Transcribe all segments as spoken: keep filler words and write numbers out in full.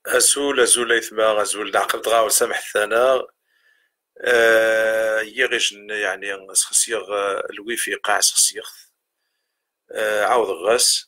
أزول أزول يثما أزول نعقل دغا وسامح الثنا. آه يغيش يعني سخسيغ الويفي قاع سخسيغ. آه عاود غاس.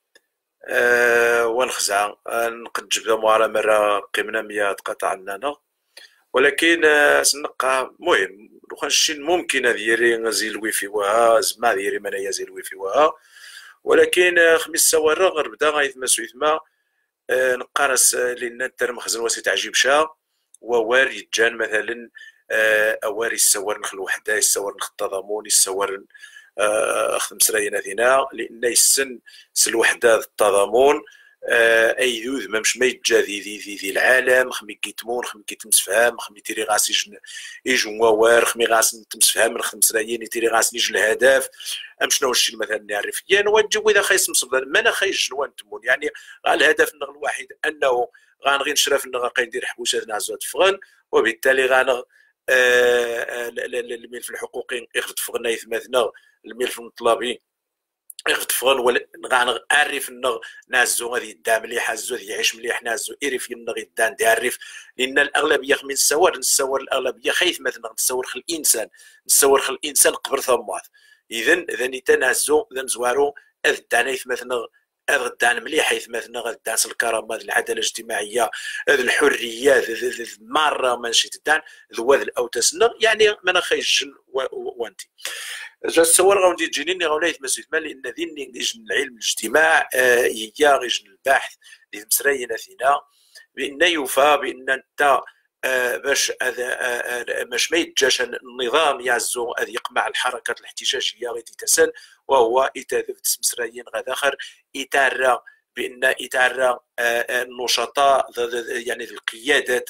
آه ونخزع آه نقد جبدا موارا مرة قيمنا مية قطع لنا، ولكن آه سنقع مهم لو الشين ممكن ديري زي الويفي وها زعما ديري منايا زي الويفي وها، ولكن آه خميس سوارا غير بدا غيثما سويثما. آه، نقارس آه، لان التر مخزن واسي تعجيب شا ووار يتجان مثلا. آه، اوار يسور نخل وحده يسور نخ التضامن يسور آه، خمس راينا ذينا لان يسن سل وحده التضامن. آه، اي ذوذ ما مش ما يتجا ذي ذي ذي, ذي العالم خمي كيتمون خمي كيتمسفهام خمي تيري غاس يجن يجو موار خمي غاس نتمسفهام من خمس رايين يتيري غاس يجي الهدف. ام شنو الشيء مثلا نعرف يا نوجه اذا خايس مصدر ما انا خايس جنوان تمون يعني. غا الهدف النغ الوحيد انه غنغي نشرف النغ غندير حبوسات نعزوات فغن، وبالتالي غنغ آه الملف الحقوقي يخدم فغنا يثمثنا الملف المطلبي يخدم فغن غنغ عارف النغ نازو غادي يدا مليح هزو يعيش مليح نازو يريف النغ يدان ديعرف. لان الاغلبيه من السوار نسور الاغلبيه خايف مثلا نسور خل الانسان نسور خل الانسان قبر ثماث. اذا اذا نتنازو ذا مزوارو اذ دانيث مثلا غدان مليح حيث مثلا غدان الكرامه العداله الاجتماعيه الحريه مره ماشي تدان ذوذ الاوتسنا يعني ما نخيش وانتي جا الصور غادي تجيني غاوليت مسيت مال لان ذين يجن العلم الاجتماع هي يجن البحث اللي مسرينا فينا بان يوفى بان انت آه باش آه باش ما يتجاش النظام يعزو هذا يقمع الحركات الاحتجاجيه غادي تسال وهو يتهدف مسريين غدا اخر يتعرى بان يتعرى آه النشطاء يعني القيادات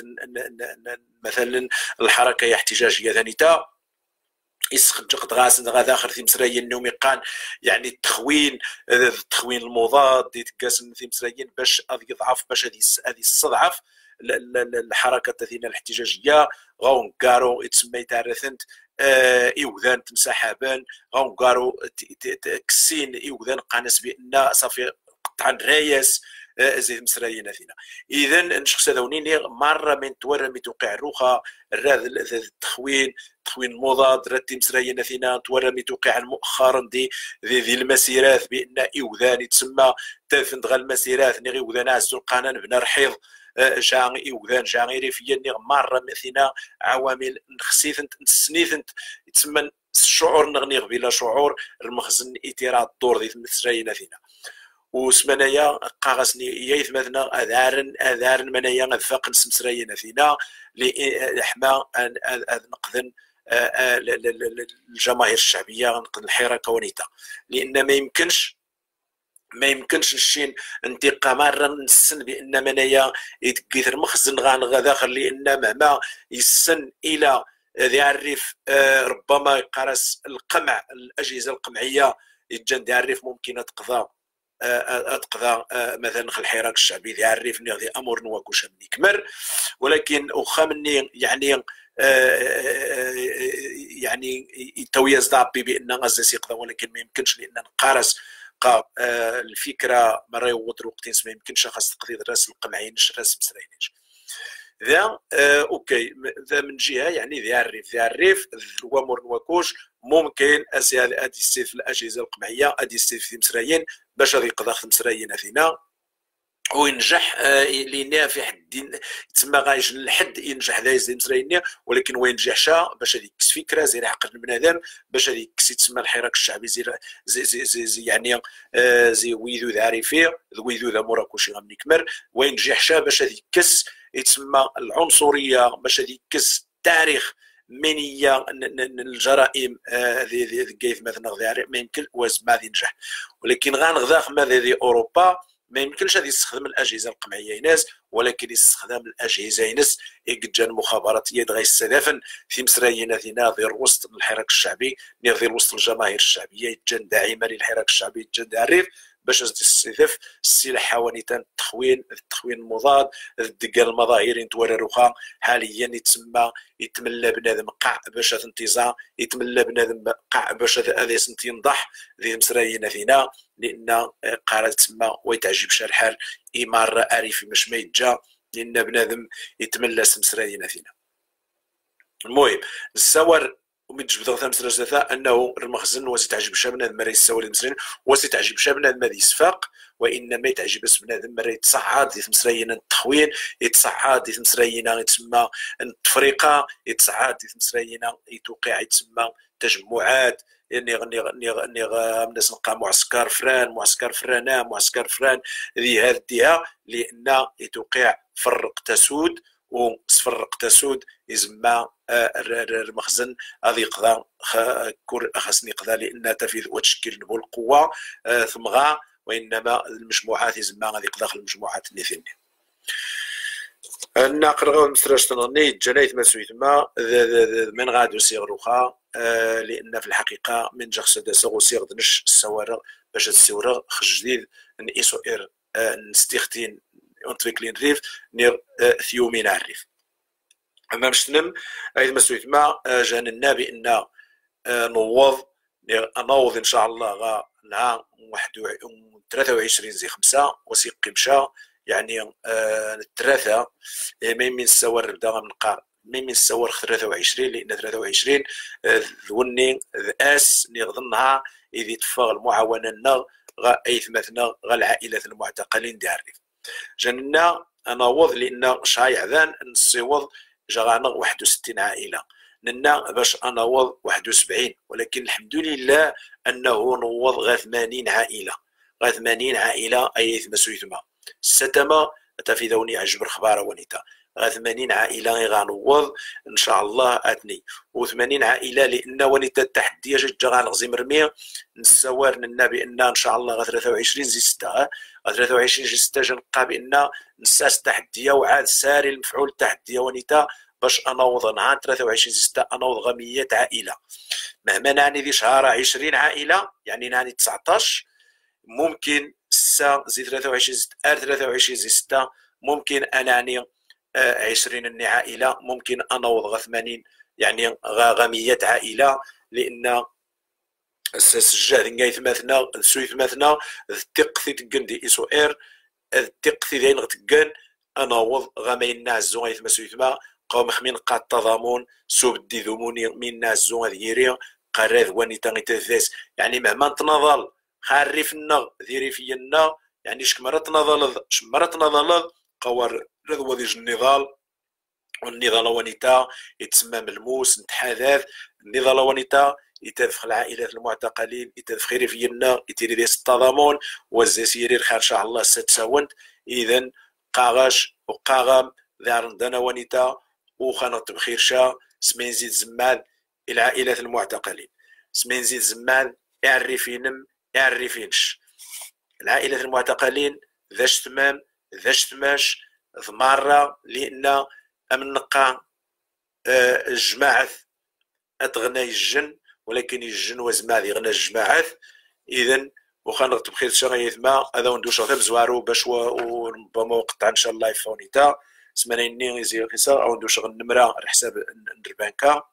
مثلا الحركه الاحتجاجيه ذانيتا يسخنجق غاسن غادا اخر في مسريين النومي قان يعني التخوين التخوين المضاد يتقاسم في مسريين باش يضعف باش هذه الصضعف الحركه تاعنا الاحتجاجيه غون كارو يتسمى يتعرثنت آه ايوذان تمسحابان غون كارو كسين ايوذان قانس بان صافي قطعا رايس زيد مسرايين فينا. اذا نشخص ذونين مره من تورى من توقع الروخه الراذ التخوين تخوين المضاد رتي مسرايين فينا تورى من توقع مؤخرا دي ذي, ذي المسيرات بان ايوذان يتسمى تافن دغ المسيرات نغي وذان عز القانون بن رحيض جان ايوذان جان ريفيا مره مثينا عوامل نخسيثنت نسنيثنت يتسمى الشعور نغني بلا شعور المخزن اثيرات الدور ذي مسرايين فينا. وسمنايا قاغسني يايث مثلا اذارن اذارن منايا غفاق نسمسرينا فينا لحما نقذن الجماهير الشعبيه نقذن الحركه ونيتا لان ما يمكنش ما يمكنش نشين انتقام مره نسن بان منايا يتكثر مخزن غان داخل لان مهما يسن الى يعرف ربما يقرس القمع الاجهزه القمعيه يتجن يعرف ممكن تقضى اتقضى مثلا خل الحراك الشعبي يعرفني هذه امور نواكوش مني كمر، ولكن واخا مني يعني يعني تويا زدابي بان غزه يقضى ولكن ما يمكنش لان نقارس قا الفكره مره يوضر وقتين ما يمكنش خاص تقضي الراس القمعين الراس مسرينيش ذا آه اوكي ذا من جهه يعني ذي الريف ذي الريف الوامور نواكوش ممكن اسيال ادي السيف الاجهزه القمعيه ادي السيف في مسرايين باش غادي يقضى في مسرايين فينا وينجح آه لينا في حد تسمى غايج الحد ينجح ذا زي مسرايين ولكن وين نجحش باش هذيك فكره زي عقل البنادم باش هذيك تسمى الحراك الشعبي زي زي زي, زي, زي يعني آه زي ويذو ذا عريفيه ويذو ذا موراكوشي غادي يكمل وين نجحش باش هذيك كس يتسمى العنصريه باش يكس تاريخ منيه الجرائم ذي كيف مثلا ما يمكن واز ما ينجح ولكن غنغذا ماذا ذي اوروبا ما يمكنش غادي يستخدم الاجهزه القمعيه يناس ولكن يستخدم الاجهزه ينس يجن المخابراتيه غيستهدفن في مسرايين ذينا ذي الوسط الحراك الشعبي ذي الوسط الجماهير الشعبيه يتجن داعمه للحراك الشعبي يتجن الريف باش تستهدف السلاح حوانيت التخوين التخوين المضاد الدقال المظاهرين توارروخا حاليا يتسمى يتملى بنادم قاع باش تنتظام يتملى بنادم قاع باش هذا ينضح ذي مسرايين فينا لان قارة تسمى ويتعجب الحال إمارة أريفي مش ما يتجا لان بنادم يتملس مسراينا فينا. المهم السوار ومن تجبد غثا مسرجة انه المخزن وسيتعجب شاب بنادم مرا يساوي المسرين وسيتعجب شاب بنادم ما يصفاق، وانما يتعجب بنادم مرا يتصعد ديت مسرينا التخوين، يتصعد ديت مسرينا يتسمى التفريقه، يتصعد ديت مسرينا يتوقع يتسمى تجمعات، يعني غني غني غني الناس نلقى معسكر فران معسكر فرانا معسكر فران ذي هذه لان يتوقع فرق تسود وصفرق تسود يزما المخزن غادي يقضى خاصني يقضى لان تفيد وتشكيل نبو القوه ثم غا، وانما المجموعات يزما غادي يقضى المجموعات اللي فيني الناقر غاو مسراج تنغني جنايت ما سويت ما من غادو صيغ وخا، لان في الحقيقه من جا خصها صيغ وصيغ دنش السوارغ باش السوارغ خرج جديد نقيسو اير نستيختين اونتريكلين ريف نير ثيومين عريف. اما باش تنم ايضا ما سويت ما جاننا بان نوض نوض ان شاء الله غا نهار ثلاثة وعشرين زي خمسة وسيقي مشى يعني الثلاثة مين من السوار بدا غنقار مين من السوار ثلاثة وعشرين لان ثلاثة وعشرين ذوني اس نغضنها اذ يتفاغ المعاونه لنا غا ايثمتنا غا العائلات المعتقلين ديال الريف. جانا نوض لان شايع ذان نصيوض جا غانا واحد وستين عائله ننا باش انوض واحد وسبعين، ولكن الحمد لله انه نوض غا ثمانين عائله غا ثمانين عائله اي ما سويتما ستما تفيدوني عجب الخبار ونيتا غا ثمانين عائله غنوض ان شاء الله اتني و80 عائله لان ونيتا التحدي جا غنغزي مرمي نسوار لنا بان ان شاء الله غا ثلاثة وعشرين زي ستة غا ثلاثة وعشرين زي ستة جنلقى بان نساس التحديه وعاد ساري المفعول التحديه ونيتا باش انوض نهار ثلاثة وعشرين زي ستة انوض غا مية عائله مهما نعني ذي شهر عشرين عائله يعني نعني تسعطاش ممكن ستة زي ثلاثة وعشرين زي ثلاثة وعشرين زي ستة ممكن انعني عشرين عائله ممكن انوض غا ثمانين يعني غا مية عائله لان السجاد نقايث مثنا سويت مثنا التقثي تقن دي اسو اير التقثي دين غتقن انوض غا ما ينعزو غايث ما سويت ما قوم خمين قا التضامن سوب دي ذموني من نعزو غيري قراد وانيتا غيتثاس يعني مهما تناضل خارفنا ذيري فينا يعني شكمرة تناضل شمرة تناضل قوار رذو ذي النضال والنضال ونيتا يتسمى ملموس نتحاذاذ النضال ونيتا يتدفق العائلات المعتقلين يتدفق خيري فينا يتيري ديس التضامن والزسيري خارشة الله ستساونت اذا قاغاش وقاغام ذارن دانا ونيتا وخانط بخير شا سمين زيد زمال العائلات المعتقلين سمين زيد زمال اعرفينم اعرفينش العائلات المعتقلين ذاش تمام ذاش تماش ضمارة لان امن نقا الجماعة اتغنى الجن ولكن الجن وزمال يغنى الجماعة اذا وخانط بخير شا غيثما هذا وندوش غير بزوارو باش وربما وقطع ان شاء الله يفونيتا سمانيني يزير قصار او ندوش النمره على حساب البنكه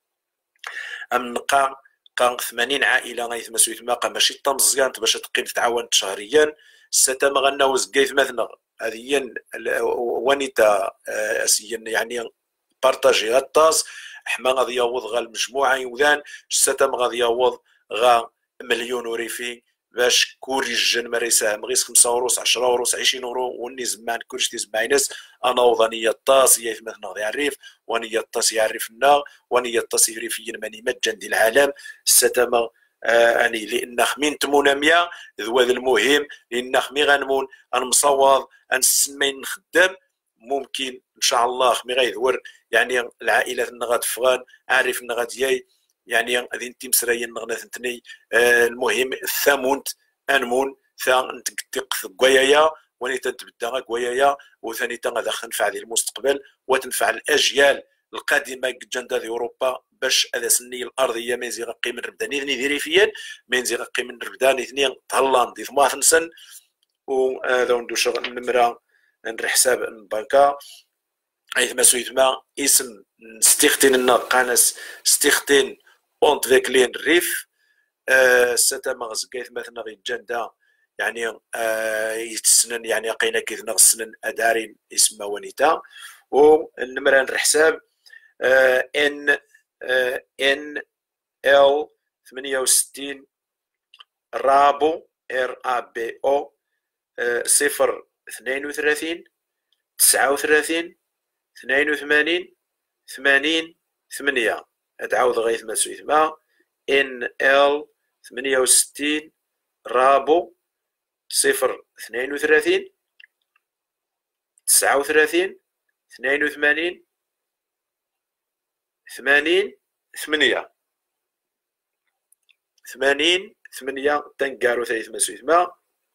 ام نقا قا ثمانين عائله غيثما سويت ما قا ماشي طمزيانت باش تقيم تتعاون شهريا ستا ما غناوز كيف مثلا هذه ونيتا اسيا يعني بارطاجي الطاس حما غادي يوض غا المجموعه يوذان ستا ما غادي يوض غا مليون وريفي باش كوري الجن ما يساهم غير خمسة وروس عشرة وروس عشرين ورو وني زمان كلشي تيزمع ناس انا وضنيه الطاس هي مثلا غادي يعرف وني الطاس يعرفنا وني الطاس يريفيا ماني مجان ديال العالم ستما آه اني لان خمين تمونا مية ذو هذا المهم لان خمي غنمون غنمصوض غنسمي نخدم ممكن ان شاء الله خمي غيدور يعني العائلات غادفغان عارف غادياي يعني غادي انت مسرايا نغنا ثنتني آه المهم الثامونت انمون ثا نتقدق في كوايايا وني تتبدا غا كوايايا وثاني تا غادا تنفع ذي المستقبل وتنفع الاجيال القادمه جندا دي اوروبا باش هذا سني الارضيه ميزي غقي من ربداني ثني ديريفيا ميزي غقي من ربداني ثني تهلاند دي ثماثن سن وهذا وندوش النمره ندير حساب البنكه ايثما سويتما اسم ستيختين النقانس ستيختين اونت فيكلين ريف أه ستا مغزقيت مثلا غي جندا يعني آه يتسنن يعني قينا كيدنا غسنن ادارين اسم ونيتا ونمران الحساب آه ان آه ان ال ثمانية وستين رابو ار ا بي او آه صفر اثنين وثلاثين تسعة وثلاثين اثنين وثمانين ثمانين ثمانية. ادعاود غيث ما سويثما ان ال ثمانية وستين رابو صفر اثنين وثلاثين تسعة وثلاثين اثنين وثمانين ثمانين ثمانية ثمانين ثمانية تنقارو ثلاث مسويثما.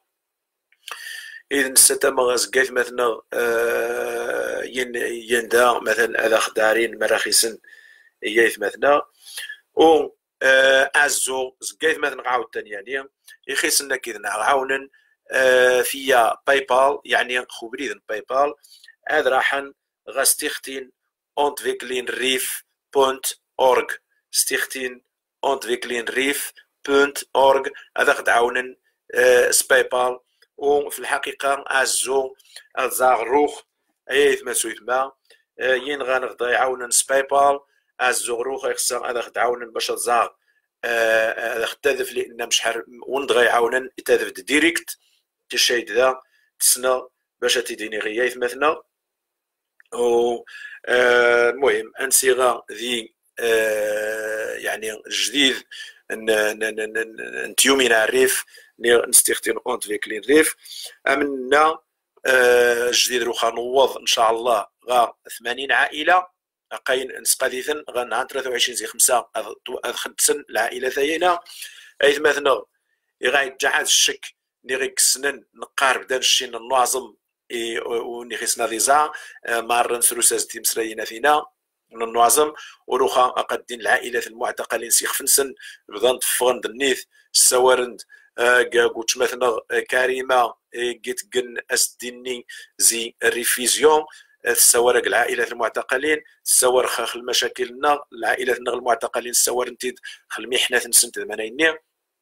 إذا ستما غازكايت مثلا آه يندا مثلا هذا خدارين مراخيسن إيايث مثلا و آه أزو زكايت مثلا عاود تانية يخيسنا كذا عاونا آه فيا باي بال يعني خبريد باي بال هذا راحن غاستيختين أونتفيكلين ريف بونت أورغ ستيختين أونتفيكلين ريف بونت أورغ هذا خدعاونا آه سباي بال. وفي الحقيقة أزو أزاغروخ أيث ما سويتما ين غانغدا يعاونن سباي بال أزوغروخ يخصا هذا خدعاونن باش زاغ هذا خداذف لأن مش حر وندغا يعاونن يتاذف ديريكت تشايد ذا تسنا باش تيديني غيايث مثلا. و المهم انصيغه ذي يعني جديد نتيومين الريف نستخدم اونتفيكلين ريف امنا جديد روخا نوض ان شاء الله غا ثمانين عائله قاين نسقاديثن غا نهار ثلاثة وعشرين زي خمسة خمسن العائله ثاينا ايث مثلا يغايد جحد الشك نيغيك سنن نقارب دان الشين النعظم ونيخيسنا ديزا مارن سروساز دي مسراينا فينا من النعظم وروخا أقدين العائلات المعتقلين سيخ فنسن بضان تفغن النيث السوارند قوتش مثلا كريمة جيت جن أسديني زي الريفيزيون السوارق العائلات المعتقلين السوار خاخ المشاكلنا العائلات المعتقلين السوار نتيد خل محنة نسنت ثمانين.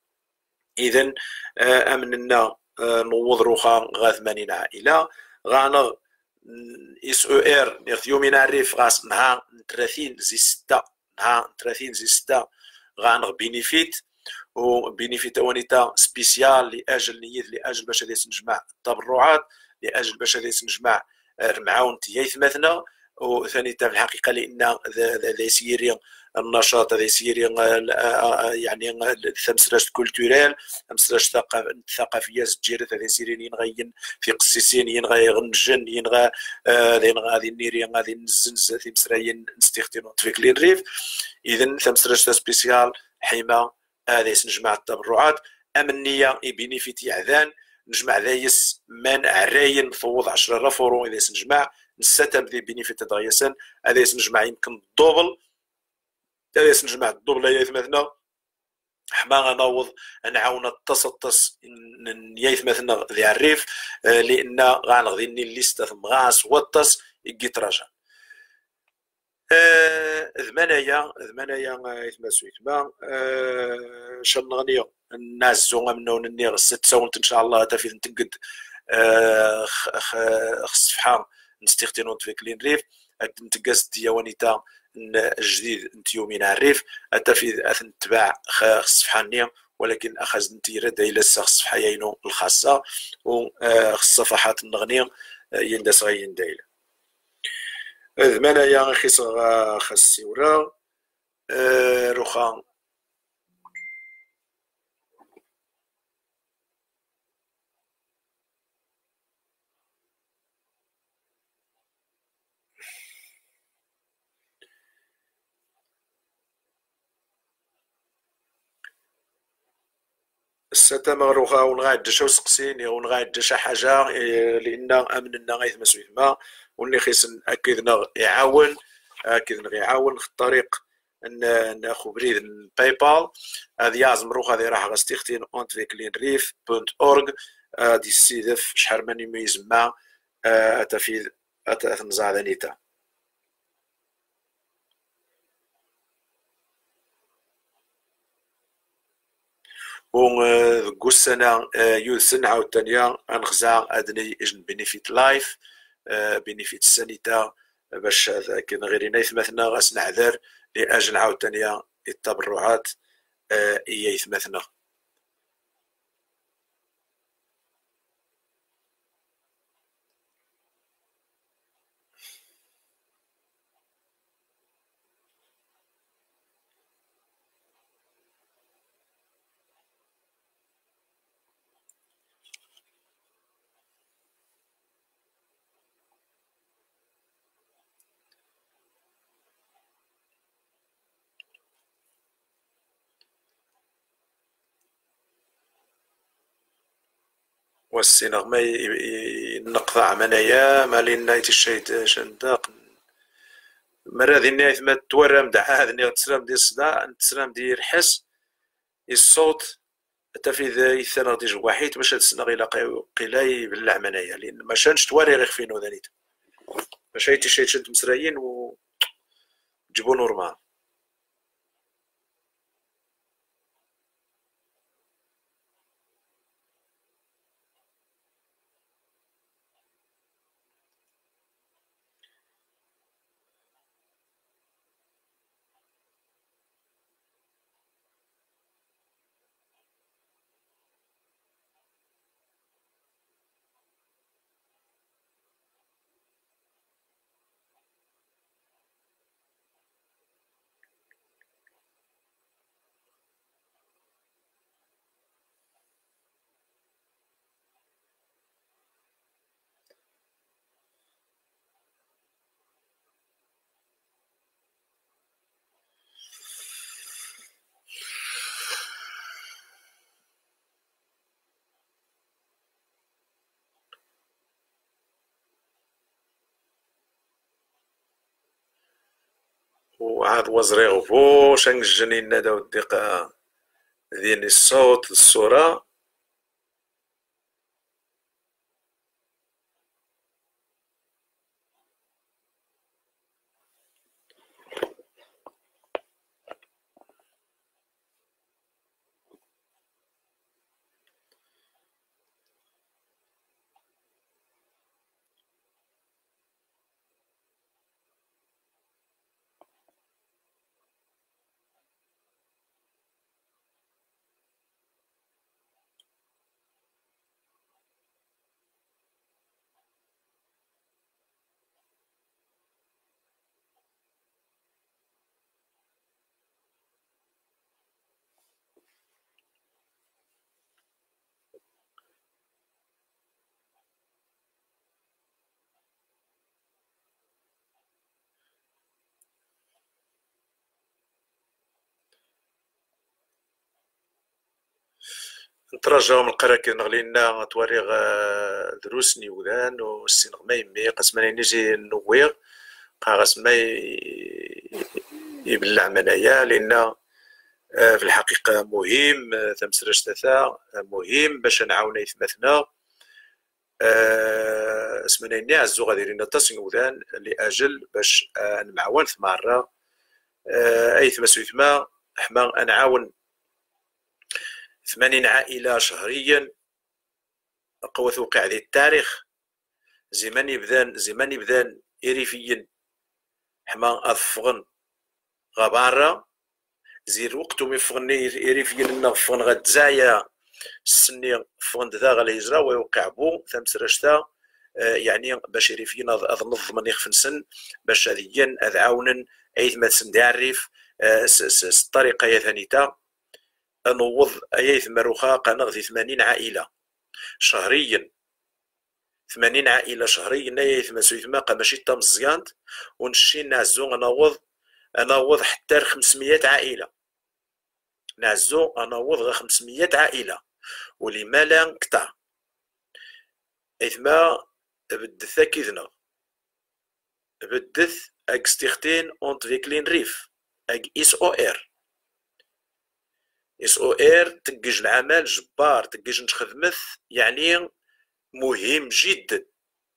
إذن أمننا نوض روخا غا ثمانين عائلة غانا اس او ار نيغ يومين عريف غاس نهار ثلاثين زي ستة نهار ثلاثين زي ستة غانغ بينيفيت و بينيفيت ونيتا سبيسيال لاجل نيت لاجل باش هذا نجمع التبرعات لاجل باش هذا نجمع المعاون تيايث مثلا. وثاني في الحقيقه لان ذا سيري النشاط هذا سيري يعني ثمسراش كولتوريل ثمسراش ثقافيه سجيرت هذا سيري ينغين في قسيسين ينغى يغنجن ينغى ينغى غادي نيري غادي نزنز في مسراين نستخدموا في كلين ريف. اذا ثمسراش سبيسيال حيما هذا نجمع التبرعات امنيه بينيفيتي عذان نجمع ذايس من عراين فوض عشرة آلاف اورو اذا نجمع نستم ذي بينيفيت دغيسن هذا نجمع يمكن الدوبل هذا نجمع الدوبل يا مثلا حما غنوض نعاون التصطس نيايث مثلا ذي الريف لان غنغدي الليسته ثم غاس وطس يجي راجع ذمنايا ذمنايا يثما سويتما شن نغنيو الناس زونغ منو نيغ ست ساونت ان شاء الله تفيد نتقد الصفحه نستخدمون في كلين ريف نتقاس ديوانيتا جديد نتيومين الريف تفيد اثن تباع الصفحه نيا ولكن اخذ نتيرا دايلا الصفحه ياينو الخاصه والصفحات النغنيه يندس غاين دايلا ذمنايا خيس خاصي ورا روخا الستا مغروخا ونغاد شو سقسين ونغاد شي حاجه لان امننا غيث مسويت ما وني خيس اكيد يعاون اكيد يعاون في الطريق ناخذ بريد الباي بال هذه يازم روخ هذه راح غاستيختين اونتفيكلين ريف بونت اورغ دي السيدف شحال من يميز ما تفيد اتنزع ذنيتا. و ذكو السنة يوثن عاوتانيا غنغزا أدني إجن بينيفيت لايف بينيفيت سانيتا باش كاين غير يثمثنا غاس نعذر لأجل عاوتانيا التبرعات إيا يثمثنا. والسينغ ما نقطع منايا ما لنا يتشيت شنداق مرة ذي نايث ما تورم دع هذا نيغ تسلام ديال الصداع تسلام ديال الحس الصوت حتى في ذا يثنى ديج وحيد باش تسنى غيلا قيلاي بالله منايا لان ما شانش تواري غير فينو ذانيت باش هايتي شي تشد مسرايين و جيبو نورمال. وعاد وزريغ فو شنق الجنين ناداو الدقة ذيني الصوت الصورة نترجاو من القراكي نغلينا تواريغ دروس نيوذان والسينغ ما يمي قسما نيجي نويغ قا غاس ما يبلع منايا لان في الحقيقة مهم تمسرش تاثا مهم باش نعاون يثمثنا اسمنا عزو غادي لنا تصنيوذان لاجل باش نمعاون ثمارة ايثما سويثما حما نعاون ثمانين عائلة شهريا قوة توقع ذي التاريخ زمان يبذان زمان يبذان إريفيا حما أضفغن غبارة زير وقتهم يفغني إريفيا نغفغن غد زايا السني فغن ذا غالي يجرى ويوقع بو ثمس رشتا يعني باش إريفيا أظنظ من يخفنسن باش هذيا أذعاونا أيث ما تسن ديعرف الطريقة يا ثانيتا نوض أيث مروخا قنغ ثمانين عائلة شهريا ثمانين عائلة شهريا أيث ما سويثما قماشي تامزيانت ونشي نعزو نوض نوض حتى خمسمية عائلة نعزو نوض غير خمسمية عائلة ولما لا نقطع إثما بدث كيذنا بدث أكستيختين أونت فيكلين ريف أك إس أو إر إس أو إر تنقج العمل جبار تنقج نخدمث يعني مهم جدا.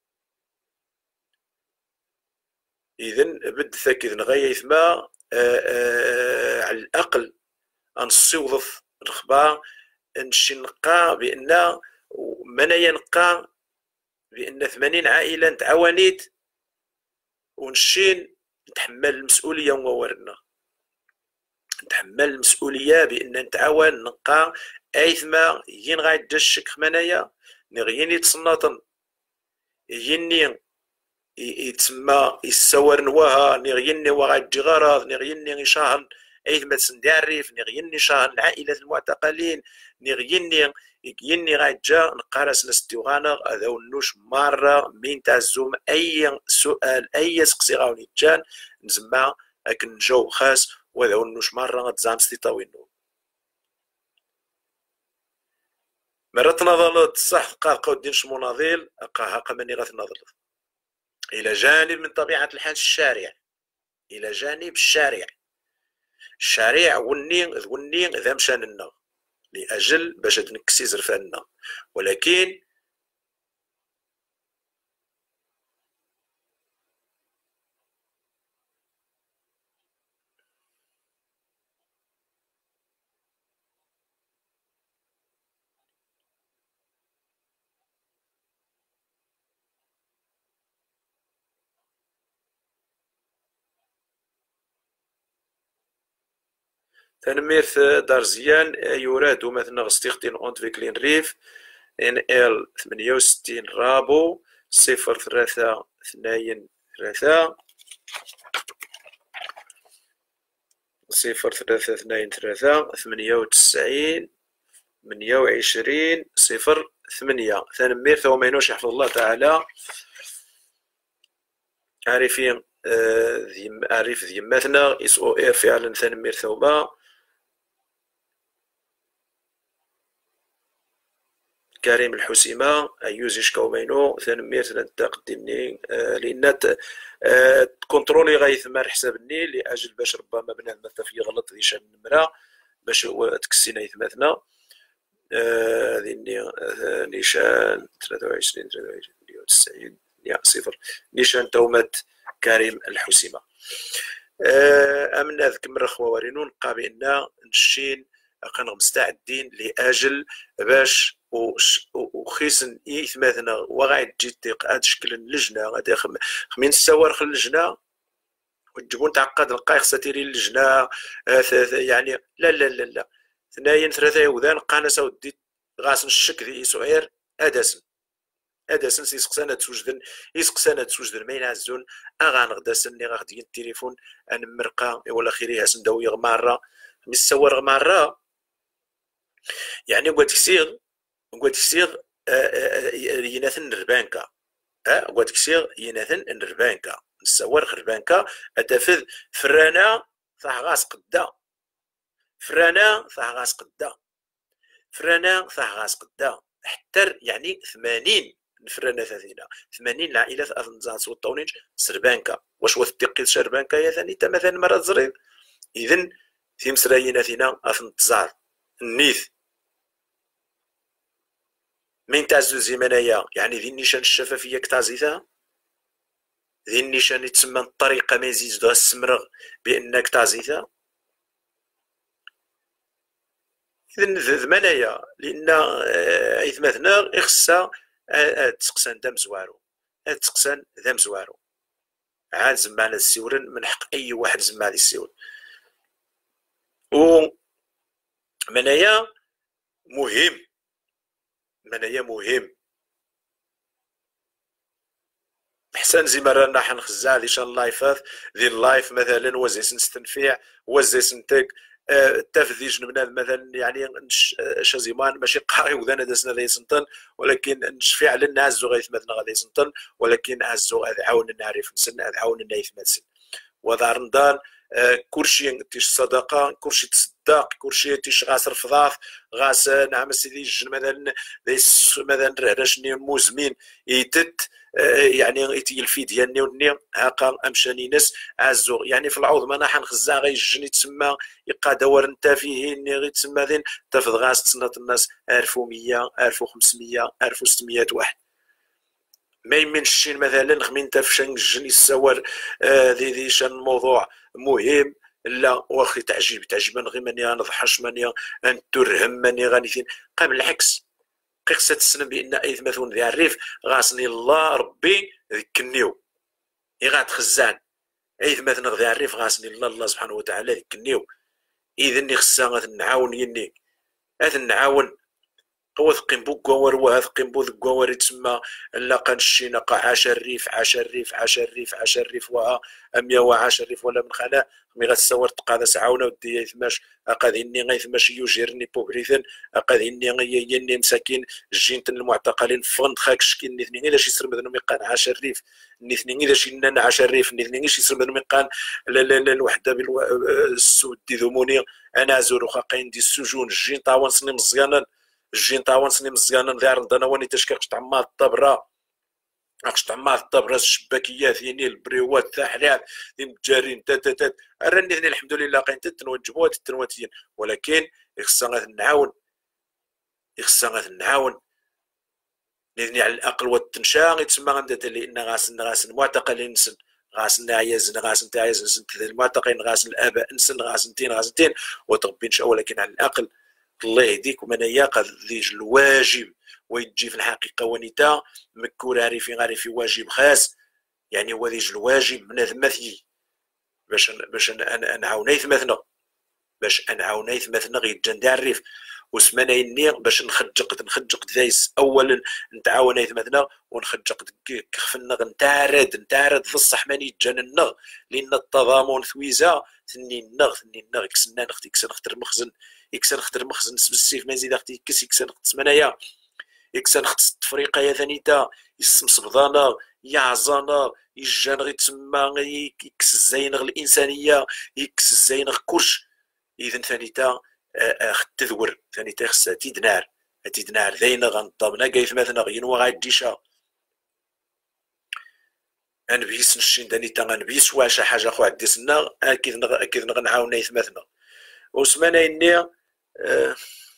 إذن بدث كيذنا غاية إثما على الأقل نصيوضف الأخبار نمشي نلقى بان منايا نلقى بان ثمانين عائله تعاونيت ونشين نتحمل المسؤوليه وموارنا نتحمل المسؤوليه بان نتعاون نلقى ايثما ين غايد الشك منايا نغيني يتصنطن يني يتسمى يسور نواها نغيني وغايد غراض نغيني يشاهن ايثما تسندعرف نغيني شاهن العائله المعتقلين نغيني يني غايد جا نقارس نستيوغانا هذا ونوش مره من تعزم اي سؤال اي سقسي غاوني جان نزما لكن نجاوب خاص وهذا ونوش مره غتزام ستيطاوينو مرات نظلت صح قاقا ودينش مناضل قاها قمني غتناضل الى جانب من طبيعه الحال الشارع الى جانب الشارع الشارع وني وني ذا مشاننا لاجل باش نكسي زرفاننا ولكن تنميث دارزيان يراد مثلا غستيختين اونتفيكلين ريف ان ال ثمانية وستين رابو صفر ثلاثة اثنين ثلاثة صفر ثلاثة اثنين ثلاثة ثمانية وتسعين ثمانية وعشرين صفر ثمانية تنمير ثم ينوش يحفظ الله تعالى عارفين ذي عارف ذي مثنا اس او ار فعلا تنمير ثوبا كريم الحسيمة أيوزيش كومينو ثنمير تقدمني لأن كونترولي غايث مار حسابني لأجل باش ربما بنادم في غلط ذي شان النمرة باش تكسينا يثمثنا هذه نيشان ثلاثة وعشرين ثلاثة وعشرين مليون وتسعين صفر نيشان تومة كريم الحسيمة أمنا ذك مرة خوارينون قابلنا نشين كانوا مستعدين لأجل باش وخيسن يثمثنا وغايد جيتي قاد شكل اللجنة غادي خمين السوار خل اللجنة وتجبون تعقد القايق ستيري اللجنة يعني لا لا لا لا ثناين ثلاثة يوذان قانا سودي غاسن الشك ذي سعير أداسن أداسن يسقسانا توجدن يسقسانا توجدن ما ينعزون أغان غداسن اللي غادي التليفون أنا مرقا ولا خيري هاسن داوي غمارة مي السوار غمارة يعني قد كسيغ قد كسيغ يناثن الربانكا ها قد كسيغ يناثن الربانكا نسوار خربانكا أتفذ فرانا صح غاس قدا فرانا صح غاس قدا فرانا صح غاس قدا حتى يعني ثمانين فرانا ثلاثين ثمانين العائلات أثنزان سوى الطونيج سربانكا واش وثقي سربانكا يا ثاني تما ثاني مرة زريد إذن في مسراينا ثينا أثنتزار النيث من تعزو زمنايا يعني ذي النيشان الشفافية كتعزيتها ذي النيشان يتسمى الطريقة ما يزيدها السمرغ بأنك تعزيتها إذن ذمنايا لأن عيث مثنا إخسا تسقسان دم زوارو تسقسان دم زوارو عاد زمانا السيورن من حق أي واحد زمان السيورن و منايا مهم منايا مهم حسن زي ما رانا حنخزع ذي شان لايفات ذي اللايف مثلا وزي سنستنفع وزي سنتك تفذي جنبنا مثلا يعني شازيمان ماشي قاري وذانا دازنا ذي سنتن ولكن نشفع لنا عزو غيث مثلا غادي سنتن ولكن عزو غادي عاون نعرف نسن غادي عاون نايث مثلا وذا رمضان كلشي تيش صدقه كلشي تصدق كلشي تيش غاس رفضاف غاس نعم سيدي الجن مثلا مثلا رهرشني موزمين يتت يعني يتيلفي ديالني وني هاكا امشاني ناس عزو يعني في العوض ما نحن خزا غي الجن يتسمى يبقى دور انت فيه ني غي تسمى ذين تفض غاس تصنت الناس ألف ومية ألف وخمسمية ألف وستمية واحد ما يمنش مثلا خمين تفشن الجن يسور ذي ذي شان موضوع مهم لا واخي تعجب تعجب غير ماني غنضحش ماني غنترهم ماني غنثين قام بالعكس خصها تسلم بان اي مثلا ذي الريف غاسني الله ربي ذكنيو اي غاتخزان اي مثلا ذي الريف غاسني الله الله سبحانه وتعالى ذكنيو اذا خصها غنعاون يني غنعاون هو ثقين بو كوار وهذا ثقين بو كوار تسمى لاقا نشينا قا عاش الريف عاش الريف عاش الريف عاش الريف وها أمية وعاش الريف ولا من خلا مي غتصور تقادا سعاونا ودي يثماش أقاذيني غيثماش يوجيرني بوبريثن أقاذيني غيني مساكين جينت المعتقلين فغند خاك شكين نثني إلا شي سر مذنو ميقان عاش الريف نثني إلا شي نان عاش الريف نثني شي سر مذنو ميقان لا لا لا الوحدة بالسود دي ذموني أنا زورو خاقين دي السجون جين طاوان سني مزيانا الجين طاوان سني مزيانا ذي عرضنا واني تشكاكش تعمار الطبرة اكش تعمار الطبرة الشباكيات يني البريوات تاحلات ذي متجارين تات تات راني ذني الحمد لله قاين تتنوجبوات التنواتيين ولكن خصنا غادي نعاون خصنا غادي نعاون نذني على الاقل والتنشا غيتسمى غندات لان غاسن غاسن معتقلين نسن غاسن عيازن غاسن تعيازن نسن المعتقلين غاسن الاباء نسن غاسن تين غاسن تين وتغبي نشا ولكن على الاقل الله يهديك ومنايا قد ذيج الواجب ويجي في الحقيقه ونيتا مكور عارفي غارفي واجب خاص يعني هو ذيج الواجب من ذمثي باش باش نعاونيث مثنا باش نعاونيث مثنا غيتجن دار الريف وسمانا يني باش نخجق نخجق دايس اولا نتعاونيث مثنا ونخجق كخفنا نتعرض نتعرض في الصح ماني يتجن النغ لان التضامن ثويزه ثني النغ ثني النغ كسنا نختي كسنا نختار مخزن يكسر نختار مخزن بالسيف ما يزيد اختي كس يكسر نخت سمانايا يكسر نخت التفريقه يا ثانيتا يسمس بضانا يعزانا يجان غي تسمى يكس الزينغ الانسانيه يكس الزينغ كلش اذا ثانيتا خت تذور ثانيتا خصها تيدنار تيدنار ذينا غنضمنا كيف مثلا غينوا غاديشا انبيس نشين ثانيتا غنبيس واش حاجه خو عدي سنا اكيد اكيد غنعاون يثمثنا وسمانا اني آه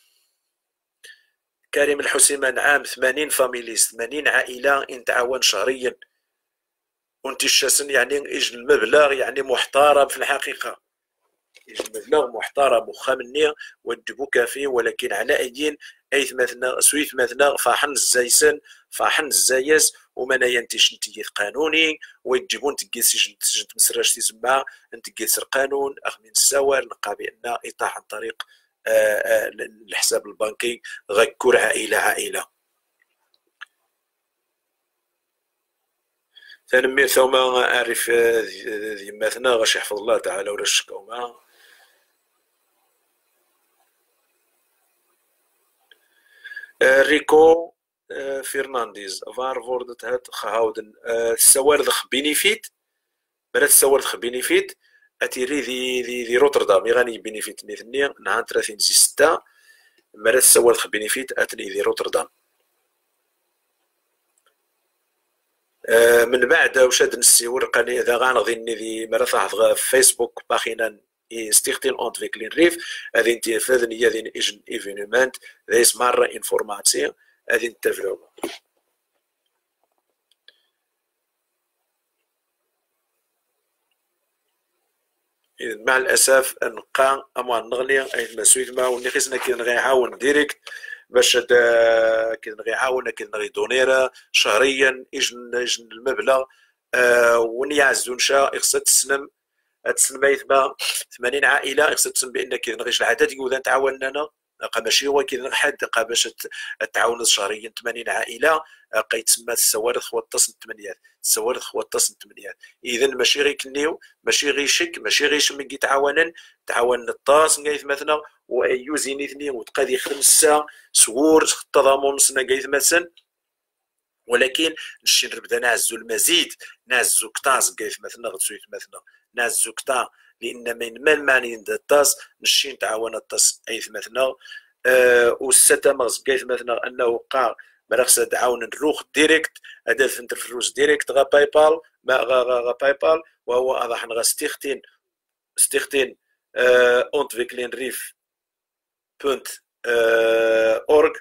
كريم الحسيمان عام ثمانين فاميليز ثمانين عائله نتعاون شهريا وانتشاسن يعني اجن المبلغ يعني محترم في الحقيقه اجن المبلغ محترم وخامني ودبو كافي ولكن على ايدين ايث مثلا سويت مثلا فاحن الزايسن فاحن الزايس ومانا ينتش نتيث قانوني ويجيبون تقيس سجن تمسراش تسمى نتقيس القانون اخمين السوار نلقى بان اطاح عن طريق الحساب البنكي غكر عائله عائله ثاني ثم اعرف ذمتنا غاش يحفظ الله تعالى ولا الشكوما ريكو فرنانديز فار فوردت هات خهاودن السواردخ بينيفيت مرات السواردخ بينيفيت اتيري ذي ذي ذي روتردام يغني بينيفيت نيثني نهار ثلاثين زي ستة مرات السواردخ بينيفيت اتني ذي روتردام من بعد وشاد نسيور قاني اذا غانغذيني ذي مرات في فيسبوك باخينا يستيختين اونت فيك لين ريف هذه انت فاذن هي ذي ايجن ايفينمنت ذيس مره انفورماتسيون هذه نتفلو مع الاسف نلقى اما نغلي اي مسويت ما وني خصنا كي نغيعاون ديريكت باش كي نغيعاون كي نغيدونيرا شهريا اجن اجن المبلغ آه ونيعزو نشا خصها تسلم تسلم يثما ثمانين عائله خصها تسلم بان كي نغيش العدد يقول تعاوننا قا ماشي هو كي نحد قا باش تعاون شهريا ثمانين عائله قا يتسمى السوارث والتصن ثمانيات السوارث والتصن ثمانيات اذا ماشي غير كنيو ماشي غير شك ماشي غير شمن كي تعاونن تعاون الطاس كايث مثلا ويوزيني اثنين وتقادي خمسه سوور التضامن سنا كايث مثلا ولكن نشي نبدا نعزو المزيد نعزو كطاس كايث مثلا غتسويت مثلا نعزو كطا لان من مال معني الطاس نشي نتعاون الطاس ايث مثلا أه والستا مغز كايث مثلا انه قا مرخص تعاون نروح ديريكت هذا فهمت الفلوس ديريكت غا باي بال ما غا غا باي بال وهو اضح غا ستيختين ستيختين أه اونت فيكلين ريف بونت أه اورغ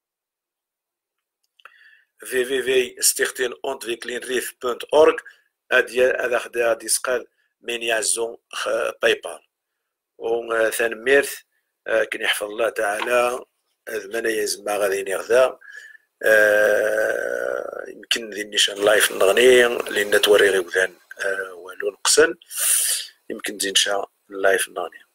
في في في ستيختين اونت فيكلين ريف بونت اورغ ادي هذا خدا ديسقال من يعزون باي بال وثانميرث كن يحفظ الله تعالى ذمنا يزما غادي نغدا آه يمكن ذي نيشان لايف نغني لان توري غير وذان آه والو نقسن يمكن ذي نشا لايف نغني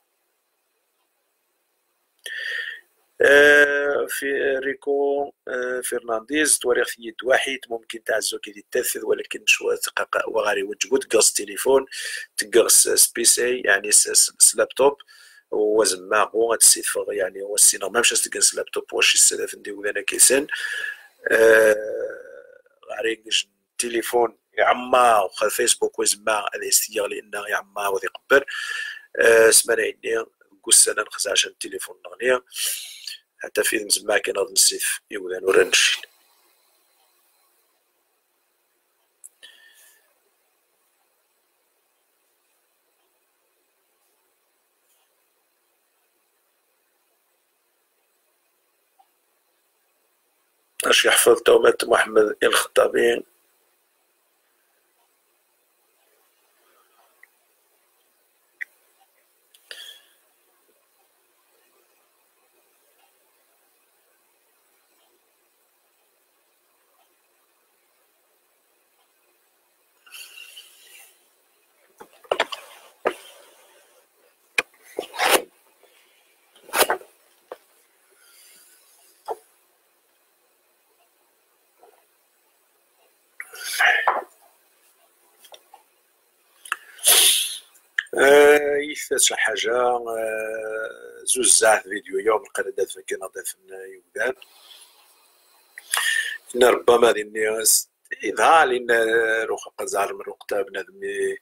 آه في ريكو آه فرنانديز توريخ يد واحد ممكن تعزو كي تنفذ ولكن شويه تقاق وغاري وجود قص تليفون تقص سبيسي يعني لابتوب وزما هو تسيت فوق يعني هو السينما ما مشاش تقنس لابتوب واش السلف ندي وذانا كيسان آه غاري التليفون يعما وخا فيسبوك وزما هذا يستيغ لانه يعما وذي قبر آه سمعنا اني قص انا نخزع عشان التليفون نغنيه حتى في مزما كاين هذا السيف يوذان ورا نشيل اش يحفظ تومات محمد الخطابين يثاس حاجة آه زوج زاع فيديو يوم القردات فكنا ضيفنا يودان كنا ربما هذه الناس إذا لأن روح قزار من وقتها بنادم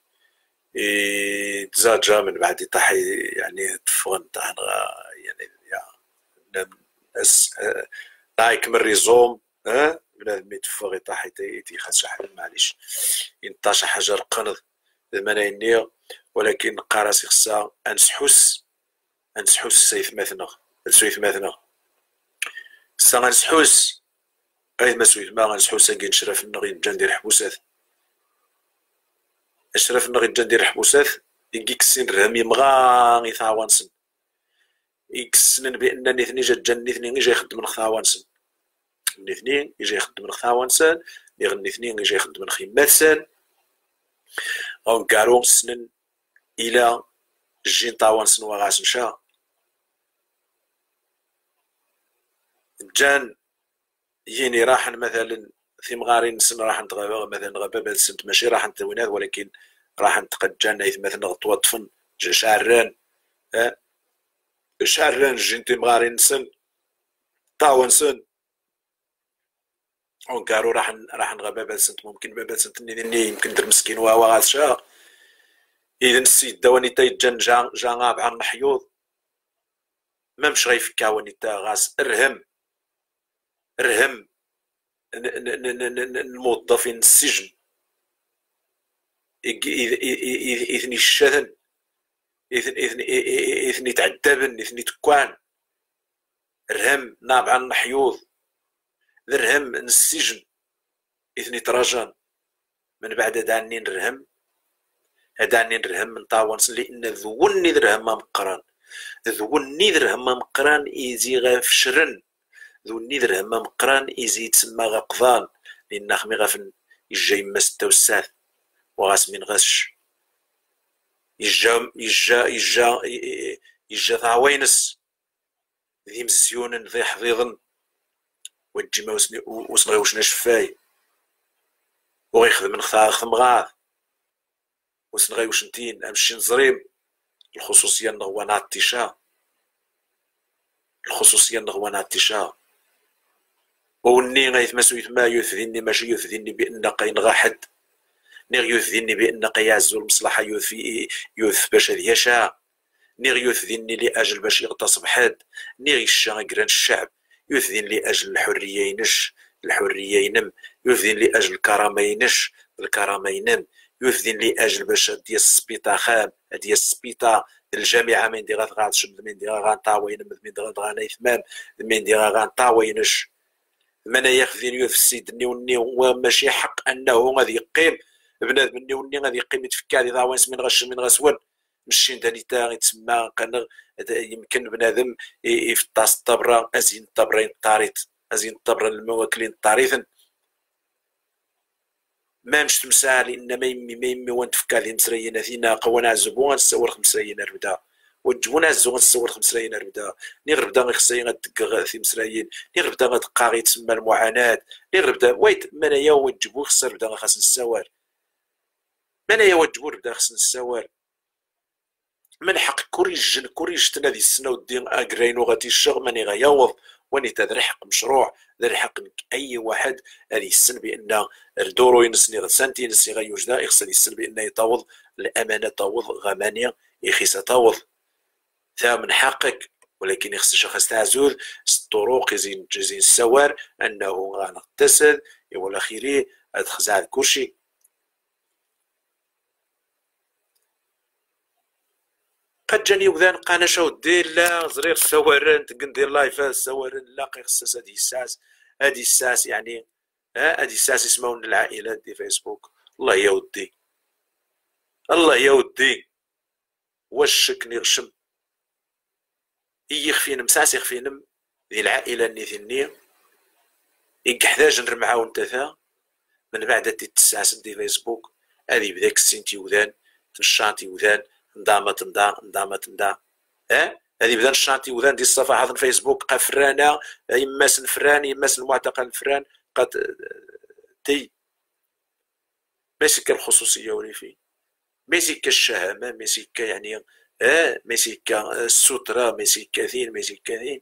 يتزاجى من بعد يطحي يعني تفغن تاع يعني يا ناس لايك من ريزوم ها بنادم يتفغ يطحي تيخاص شحال معليش ينطاش حجر قنض زمانا النية ولكن قاراسي خصها انسحوس انسحوس سيف مثنغ السويف مثنغ خصها غنسحوس غير ما سويت ما غنسحوس كي نشرف النغي نجا ندير حبوسات نشرف النغي نجا ندير حبوسات يكسين رهمي مغا يثاوانسن يكسنن بانني ثني جا جاني ثني جا يخدم من خثاوانسن ني ثنين يجي يخدم من خثاوانسن يغني ثنين يجي يخدم من خيماتسن غنكارو سنن الى جين طاوان سنوا غاس نشا جان يني راح مثلا في مغاري نسن راح نتغابا مثلا غابا سنت ماشي راح نتوينات ولكن راح نتقجان مثلا غطوطفن شعران ها شعران جنتي مغاري نسن طاوان سن ونكارو راح راح نغابا بسنت ممكن بابا سنت ني يمكن در مسكين واوا غاس شا إذا السيد دواني تيجان جا جا غاب عن محيوض ما مش غيفكا ونيتا غاس ارهم ارهم الموظفين السجن إذن الشذن إذن إذن إذن يتعذبن إذن يتكوان ارهم ناب عن محيوض ذرهم السجن إذن يتراجن من بعد داني نرهم هداني درهم من طاونس لأن ذوني درهم ما مقران ذوني درهم ما مقران إيزي غافشرن ذوني درهم ما مقران إيزي تسمى غقضان لأن خمي غافن يجا يما ستة وسات وغاس من غش يجا يجا يجا يجا ثاوينس ذي مسيون ذي حضيضن وجي ما وسني وسنغي وشنا شفاي وغيخدم من خاخ مغاث وسنغي وشنتين امشي نزريم الخصوصيه نغوانا التشا الخصوصيه نغوانا التشا وني غيث ما سويت ما يثذني ماشي يثذني بان قينغا حد نيغ يثذني بان قيعزو المصلحه يوث يوث باش يشاء نيغ يثذني لاجل باش يغتصب حد نيغ يشا قران الشعب يثذن لاجل الحريه ينش الحريه ينم يثذن لاجل الكرامه ينش الكرامه ينم يثذن لاجل باش ديال السبيطا خام ديال السبيطا الجامعه من دي غاتشد من دي غانطاوين من دي غاناي ثمام من دي غانطاوينش من يخذن يوث السيد نيوني وماشي حق انه غادي يقيم بنادم اللي وني غادي يقيم يتفكى هذه ضاوانس من غش من غسول مشي داني تا يتسمى قنغ يمكن بنادم يفطاس الطبره ازين الطبرين طاريت ازين الطبره المواكلين طاريثن ما مش تمسا لان ما يمي ما يمي وان تفكا لي مسرينا فينا قوانا عزبو غنصور خمس رينا ربدا وجبونا عزو غنصور خمس رينا ربدا ني غربدا غيخصني غتدق في مسريين ني غربدا غتبقى غيتسمى المعاناه ني غربدا ويت منايا وجبو خص ربدا خاص نساوال منايا وجبو ربدا خص نساوال من حق كوريج كوريج تنادي السنه ودين اكرينو غادي الشغل ماني غياوض واني تدري حق مشروع داري حق اي واحد غادي يسن بان الدورو ينسني غسانتي ينسني غيوجدا يخصني يسن بان يطاوض الامانه طاوض غمانيه يخيس طاوض ذا من حقك ولكن يخص شخص تعزوذ الطرق يزين جزين السوار انه غنغتسل ولا خيري تخزع كلشي قد جاني وذان قناش اودي لا زرير السوارن تندير لايف السوارن لا قيخصص هادي الساس هادي الساس يعني ها هادي الساس يسمون العائلات دي فيسبوك الله يا ودي الله يا ودي واش شكني غشم يخفينم مساس يخفينم ذي العائله نيثني ينكحتاج نرمعاو نتاثا من بعد تتساس دي فيسبوك هادي بداك السنتي وذان تنشانتي وذان ندامت ندا ندامت ندا اه هذه بدا نشانتي وذان دي الصفحات فيسبوك قفرانا يماس الفران يماس المعتقل الفران قد تي ماشي كالخصوصيه ولي فيه ماشي كالشهامه ماشي ك يعني اه ماشي كالسترة ماشي كثير ماشي كثير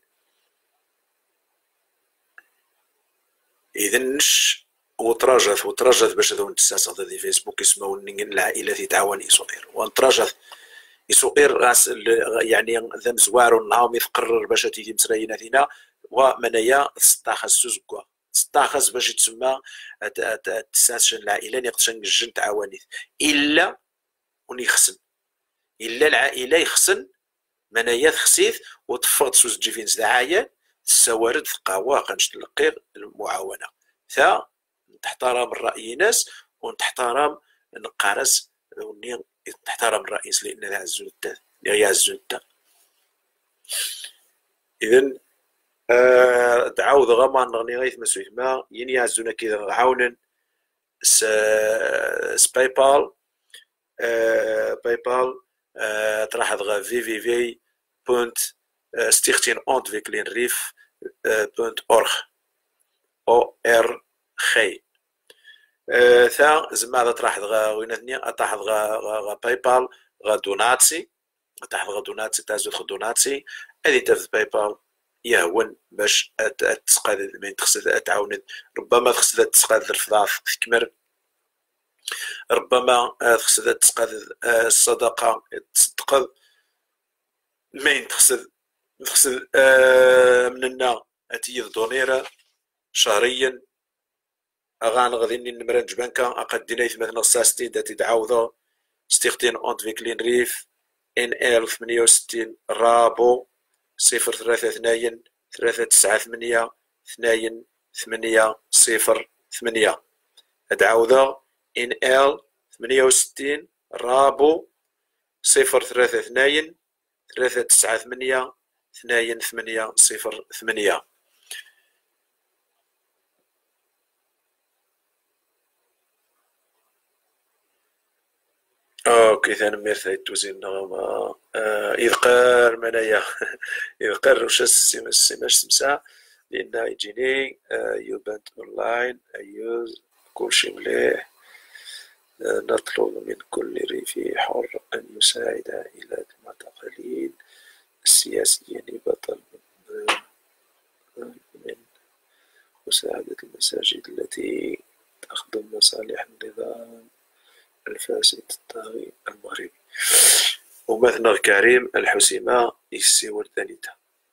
اذا نش وتراجعت وتراجعت باش هذو نتساسق هذه فيسبوك اسمه العائله تعاون يصير وتراجعت يسوقير راس يعني ذا مزوار ونعاوم يتقرر باش تيجي مسراينا فينا ومنايا ستاخذ سوزكوا ستاخذ باش تسمى تساسشن العائله نقدشن الجن تعاونيت الا ونيخسن الا العائله يخسن منايا تخسيث وتفرض سوز جيفينز دعايه السوارد قهوه قنش تلقير المعاونه ثا تحترم الراي ناس ونتحترم نقارس وني تحترم الرئيس لان يعزو الدار يعزو الدار اذا آه تعاود غما نغني غيث مسوي ما ين يعزونا كذا عاونا باي بال آه باي بال آه تلاحظ غا في في في بونت ستيختين اونت فيكلين ريف بونت اورخ او ار خي أه ثا زعما تلاحظ غا ويناتني تلاحظ غا غا باي بال غا دوناتسي تلاحظ غا دوناتسي تازوت دوناتسي هذه تاف باي بال يهون باش تسقى من تخص تعاون ربما تخص تسقى الفضاء تكمر ربما تخص تسقى الصدقه تصدق مين تخص تخص من النا اتيض دونيرا شهريا اغان غادي نمرن جبانكا اقد دينيت مثلا ساستي داتي تعاوضو ستيختين اونت فيكلين ريف ان ال ثمانية وستين رابو صفر ثلاثة اثنين ثلاثة تسعة ثمانية اثنين ثمانية صفر ثمانية تعاوضو ان ال ثمانية وستين رابو صفر ثلاثة اثنين ثلاثة تسعة ثمانية اثنين ثمانية صفر ثمانية اوكي ثاني ميرثا توزين نغما إذقار منايا إذقار وش السيما السيما سمسا لأن يجيني يوبنت أونلاين أيوز كلشي مليح نطلب من كل ريفي حر أن يساعد إلى المعتقلين السياسيين بطل من مساعدة المساجد التي تخدم مصالح النظام الفاسد الطاغي المغربي ومثنى كريم الحسيمة إيسي وردانيتا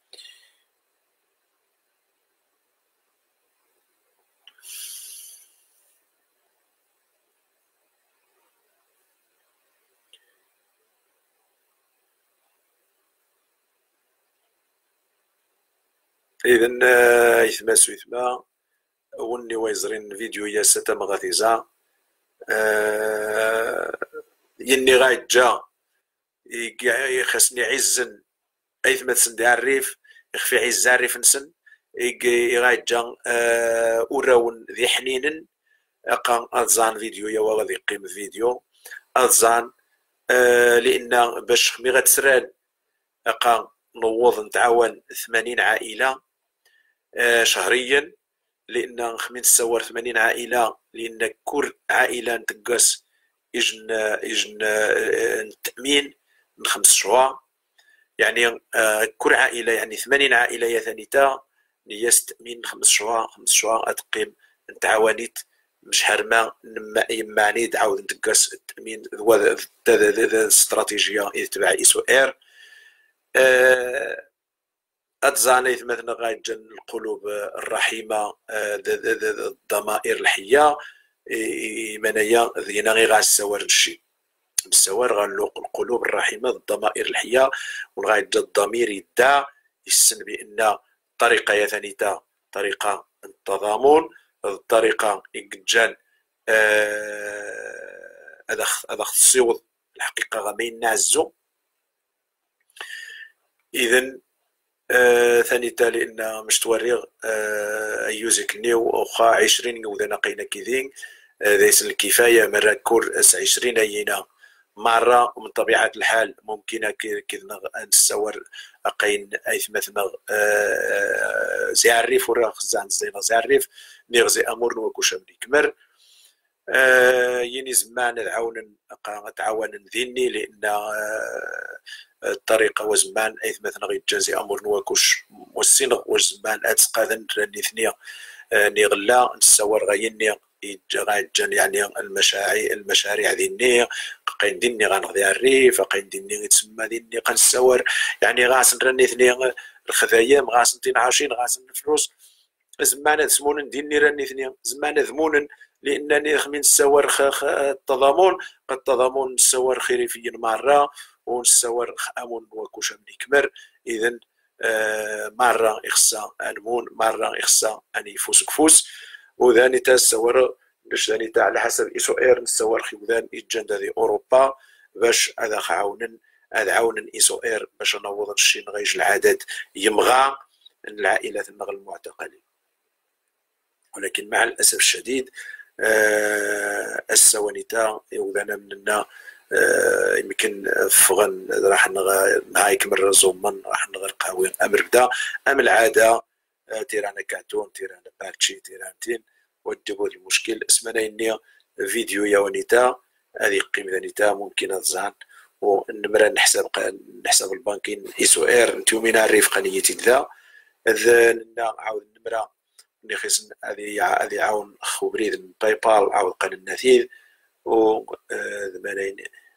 إذن يثما سويثما وني ويزرين فيديو ياسة مغاثيزا آه يني غايتجا يخصني عزن ايث ما تسن الريف يخفي عز الريف نسن غايتجا آه وراون ذي حنين اقا ازان فيديو يا وغادي يقيم فيديو ازان آه لان باش مي غتسراد اقا نوض نتعاون ثمانين عائله آه شهريا، لان خمين تصور ثمانين عائله، لان كل عائله نتقاس يجن يجن التامين من خمس شهور، يعني آه كل عائله يعني ثمانين عائله يا ثانيتا نياس تامين خمس شهور خمس شهور اتقيم نتعاونيت مش حرمه نما يماني تعاود نتقاس التامين الاستراتيجيه تبع ايسو اير آه اتزانيت مثلا غايت القلوب الرحيمه الضمائر الحيه منايا ذينا غير غاسوار الشيء بالسوار غنلوق القلوب الرحيمه الضمائر الحيه والغايت الضمير يدعى يسن بان طريقه يا ثانيتا طريقه التضامن الطريقه يجان هذا هذا الصيوط الحقيقه غامين نعزو اذا آه ثانيتا لان مش توريغ آه ايوزك نيو اوخا عشرين وذا قينا كيدين ليس آه الكفايه مره كل عشرين اينا مره، ومن طبيعه الحال ممكن كذا نسور اقين ايث مثلا آه زعريف ورا خزان زينا زعريف نغزي امور وكوش امري كمر آه يني زمان نعاون نتعاون نذيني لان آه الطريقه وزمان ايث مثلا غيتجازي امور نواكوش والسين وزمان اتسقاذن راني ثنيا نغلا نسور غايني غايتجان يعني المشاريع المشاريع ذيني قاين ديني غنغذي الريف قاين ديني تسمى ديني غنسور يعني غاسن راني ثنيا الخذايام غاسن تين عاشين غاسن الفلوس زمان ثمون ديني راني ثنيا زمان ذمون لانني خمين نسور التضامن قد التضامن نسور خريفيا مره ونسور امون وكوش من كمر اذا آه مره يخصا انمون مره يخصا ان يفوس كفوس وذاني تسور باش ثاني تاع على حسب ايسو اير نسور خيوذان يتجند هذه اوروبا باش هذا عاونن هذا عاونن ايسو اير باش نوض الشين غيش العدد يمغى العائلات النغل المعتقلين، ولكن مع الاسف الشديد آه السوانيتا يوذانا مننا آه يمكن فغن راح نهايك مرة زومن راح نغرقاوي امر بدا ام العاده آه تيرانا كاتون تيرانا باكشي تيرانتين ودبوا المشكل اسمنا اني فيديو يا ونيتا هذه قيمه نيتا ممكن تزان ونمرة نحسب نحسب البنكين ايسو اير نتو من الريف قنيتي ذا اذا عاود النمره نخيس هذه هذه عاون اخو بريد باي بال عاود قن النثيذ و ثمانين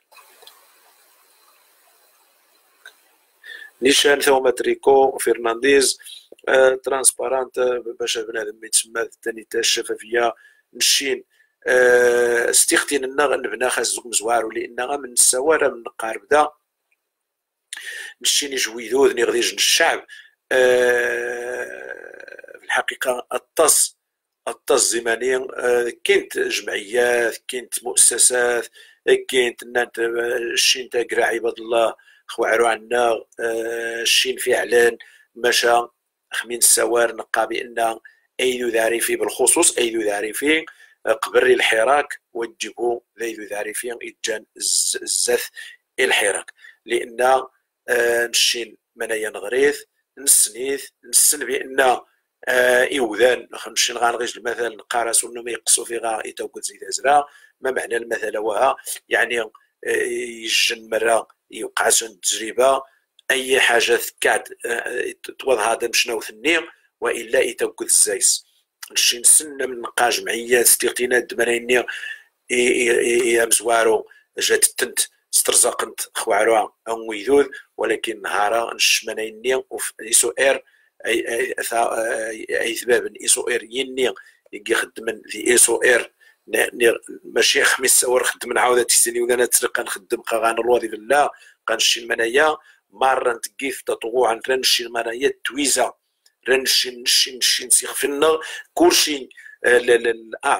نيشان ثوما تريكو فرنانديز آه، ترانسبارانت باش بنادم يتسمى ثاني تاع الشفافيه نشين آه، استيختين النغ نبنا خاص زوج مزوار لان من السواره من قارب دا نشين جويدود نغدي الشعب آه، في الحقيقه الطس الطس زمانيا آه، كانت جمعيات كانت مؤسسات كانت نانت الشين تاع قرا عباد الله خوارو عنا آه، الشين فعلا مشى خمين السوار نقى بان ايدو ذاريفي بالخصوص ايدو ذاريفي قبل الحراك وجبوا ذيدو ذاريفي يتجان الزث الحراك لان آه نشين منايا نغريث نسنيث نسن بان آه ايوذان نمشي غنغيج المثل نقارس ونو ما يقصو في غا يتوكل زيد ازرا ما معنى المثل وها يعني آه يجن مره يوقع سن تجربه اي حاجه ثكاد توض هذا شنو ثني والا يتوكل الزايس نشي نسن من نقا جمعيات ستيقتينا دمريني يا مزوارو جات التنت استرزقنت خوارو او ويدود ولكن نهارا نشمنيني ايسو اير اي اي سبب ايسو اير يني يخدم في ايسو اير ماشي خميس سوار خدم نعاود تيسني وانا تسرق نخدم قاغان الوظيفه لا قنشي المنايا مره نتقيف تطوعا رنشي المنايا تويزا رنشي نشي نشي نسيخ فينا كلشي الاعضاء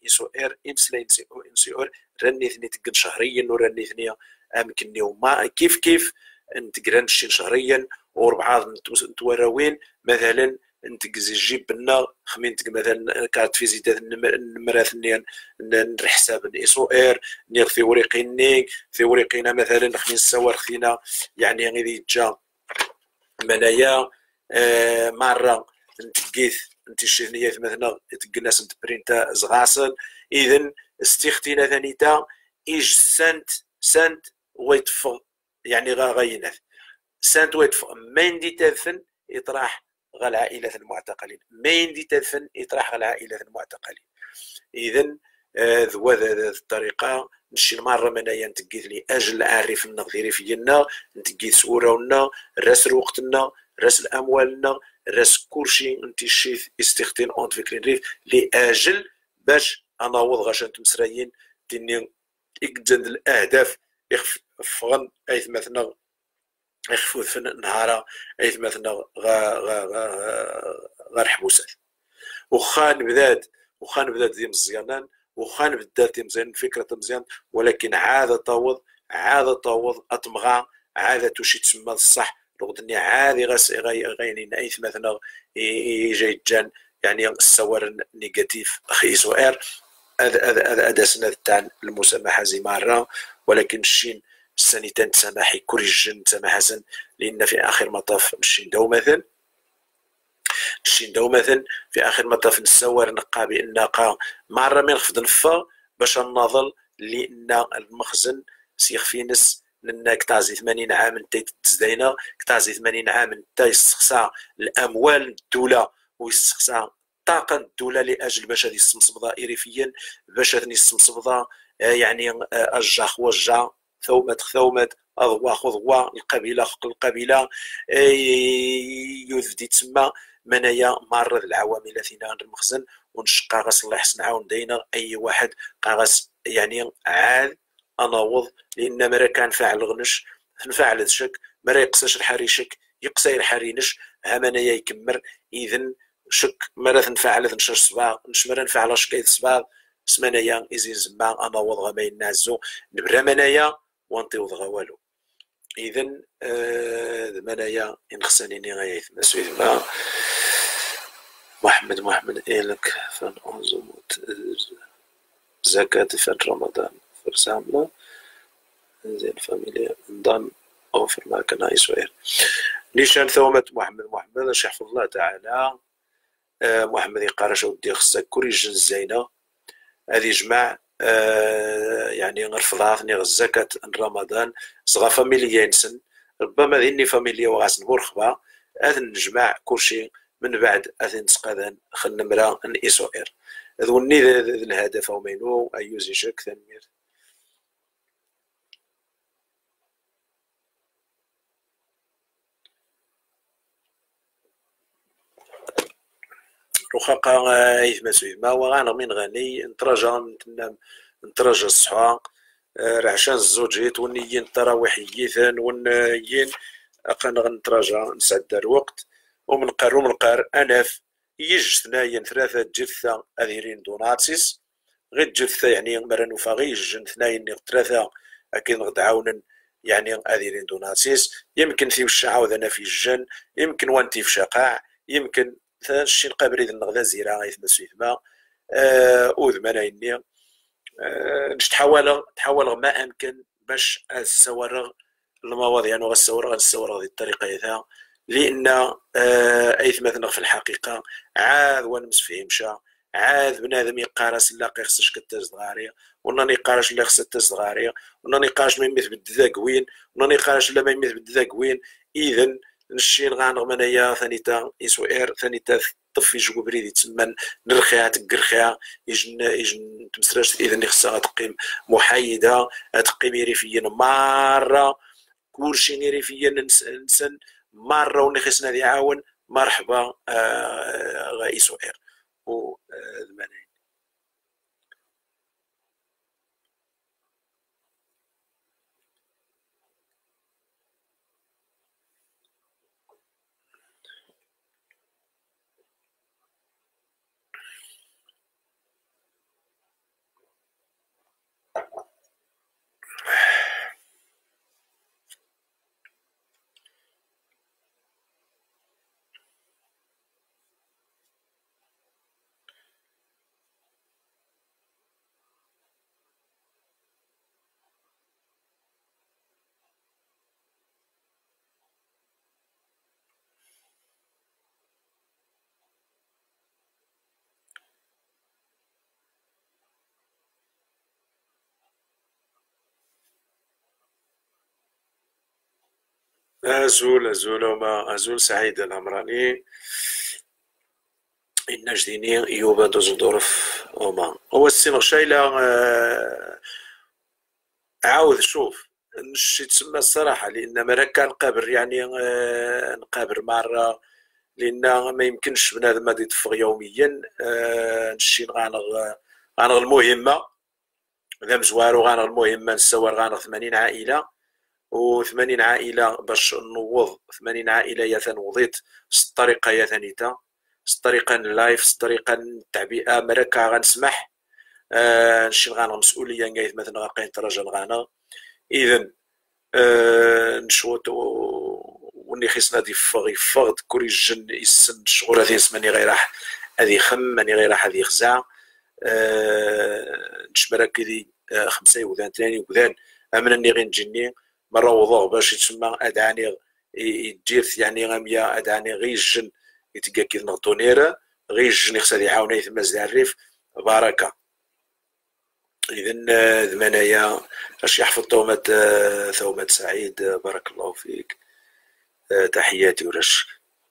إسو إر إمسلا إنسي إر رانيثني تقن شهريا ورانيثني أمكنني وما كيف كيف نتقرا نشين شهريا وربعة نتوراوين مثلا نتقزي جيب لنا خمين مثلا كارت فيزيتات النمرة ثنيا نحساب إسو إر نيغ في وريقيني في وريقينا مثلا خمين سوار خينا يعني غير جا منايا آه مرة نتقيث انت الشينيات مثلا تقناس نتبرينتا زغاصل اذا استيختينا ثانيتا ايج سانت سانت ويتفغ يعني غا غيناث سانت ويتفغ مين دي تدفن يطرح غا العائلة المعتقلين مين دي تدفن يطرح غا العائلة المعتقلين اذا ذو هذه الطريقة نمشي مرة منايا نتقيث لي اجل عارف النغذيري فينا نتقيث سورونا راسل وقتنا راسل اموالنا راس كلشي انت شيث استخدام اونت فكرين ريف لاجل باش اناوض غاش انتم مسرايين تني اكدن الاهداف يخفغن ايث مثلا يخفوذ في النهار ايث مثلا غا غا غا غا حبوسات وخان بدات وخان بدات دي مزيانان وخان بدات دي مزيان فكره مزيان ولكن عاد طوض عاد طوض اطمغا عاد توشي تسمى الصح رغدني عادي غاس غايني نايث مثلا جاي جان يعني الصور نيجاتيف اخي سؤال هذا هذا هذا اداسنا تاع المسامحه زي مره ولكن الشين السنتين تسامحي كل الجن تسامحسن لان في اخر مطاف الشين دومثا الشين دومثا في اخر مطاف نصور نقا بانك مره من خفض نفا باش نناضل لان المخزن سيخ في نس لان كتازي ثمانين عام نتا تزدينا كتازي ثمانين عام نتا يستخسى الاموال الدوله ويستخسى طاقه الدوله لاجل باش هذه السمسبضه إريفيا باش هذه السمسبضه يعني الجاخ والجا ثومت ثومت اضوا خضوا القبيله خق القبيله يوثدي تسمى منايا مارد العوامل ثينا المخزن ونشقا غاس الله يحسن عاون دينا اي واحد قاغاس يعني عاد اناوض لان مرا كان فاعل غنش نفعل الشك مرا يقساش الحريشك يقسى الحرينش همنايا يكمر اذن شك مرا نفعل نشر صباغ نش مرا نفعل شكايت صباغ سمانايا ازين زما اناوض غما ينازو نبرا منايا وانطيوض غا والو اذن آه منايا ان خصنيني غايث مسوي ما محمد محمد إلك فان أنظم زكاة فان رمضان فرسامنا زين فاميليا نضم أو في المكان إسرائيل نيشان ثومة محمد محمد اش يحفظ الله تعالى آه محمد يقارش ودي خصك كوريج الزينة هذه جماع آه يعني غرفضها نيغ الزكاة رمضان صغا فاميليا ينسن ربما ذيني فاميليا وغاسن مرخبة هذا نجمع كلشي من بعد اثن تسقاذن خل نمرا ان إسرائيل ذو الني الهدف ومينو أيوزي شك ثنمير وخاقا ايث مسوي ما وغانا من غني نتراجع نتنام نتراجع الصحا رعشان الزوجيت ونيين التراويح يثن ونيين اقا نتراجع نسعد الوقت ومنقر ومنقر انف يج ثنايا ثلاثة جثة اذيرين دوناتسيس غير جثة يعني مرا نوفا غير جن ثنايا ثلاثة اكيد نغد عاونا يعني اذيرين دوناتسيس يمكن في وش عاوذنا في الجن يمكن وانتي في شقاع يمكن ثانشي نقابريد النغذا زيرا غيث مسوي ثما آه اوذ منايني آه نش تحاول تحاول ما امكن باش السوارغ المواضيع يعني غسورغ السوارغ هذه الطريقة ذا لان آه ايث مثلا في الحقيقة عاد ونمس فيه مشى عاد بنادم يقارس لا خصش كتاز صغاريه وناني قارش لا خص تاز صغاريه وناني قارش ما يمث بالدذاك وين وناني قارش لا ما يمث بالدذاك وين اذا نشين غانغ منايا ثانيتا يسوير ثانيتا طفي جو بريدي تسمى نرخيها تقرخيها يجن يجن تمسراش اذا خصها تقيم محايده تقيم ريفيا مره كلشي ريفيا نسن مره ونخسنا ذي عاون مرحبا آه غا يسوير و المنايا أزول أزول وما أزول سعيد العمراني إن جديني يوبا دوزلدورف وما هو السين غشايلة. آه، عاود شوف نشي تسمى الصراحة، لأن مرة نقابر يعني آه، نقابر مرة، لأن ما يمكنش بنادم غادي يتفق يوميا. آه، نشي غانغ غانغ المهمة ذا مزوارو، غانغ المهمة نسوار غانغ ثمانين عائلة، و ثمانين عائلة باش نوض ثمانين عائلة يا تنوضيت ست طريقة يا ثانيتا ست طريقة لايف ست طريقة التعبئة مركا غنسمح. آه نشي غانا مسؤولية نقايت مثلا غاقين ترجل غانا إذن آه نشوت وني خصنا دي فغ يفغد كوري الجن يسن شغل هذه اسمني غير راح هذه خم ماني غير راح هذه خزع. آه نشمرك كذي آه خمسة وذان ثاني وذان أمنني غير نجني مرة وضوء باش يتسمى أدعني يدير يعني غامية أدعني غي الجن يتقا كي نغطونيرا غي الجن يخسر يعاوني ثم الريف بركة. إذن ذمنايا باش يحفظ تومة ثومة سعيد بارك الله فيك. تحياتي ورش.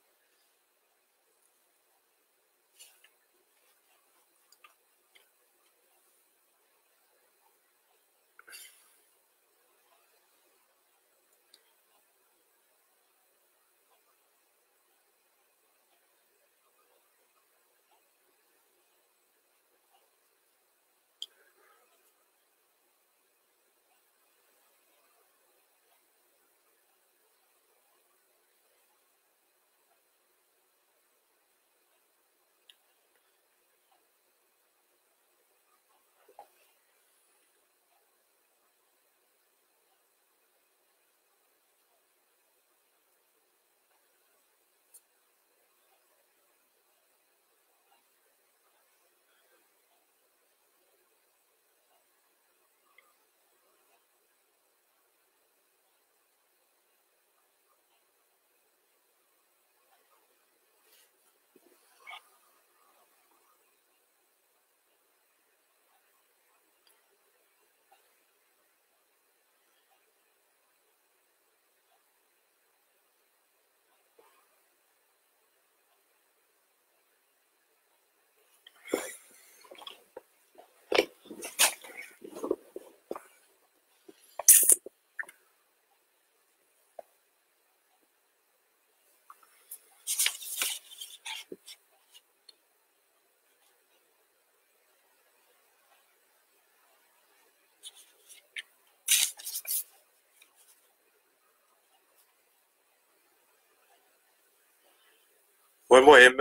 والمهم